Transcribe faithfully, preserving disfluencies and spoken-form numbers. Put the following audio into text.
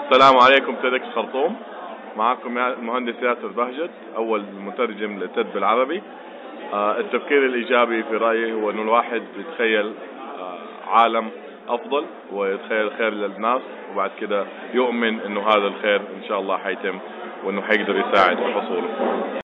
السلام عليكم. تيدكس خرطوم، معكم المهندس ياسر بهجت، أول مترجم لتد بالعربي. آه التفكير الإيجابي في رأيي هو أنه الواحد يتخيل آه عالم أفضل ويتخيل الخير للناس، وبعد كده يؤمن أنه هذا الخير إن شاء الله حيتم وأنه حيقدر يساعد في حصوله.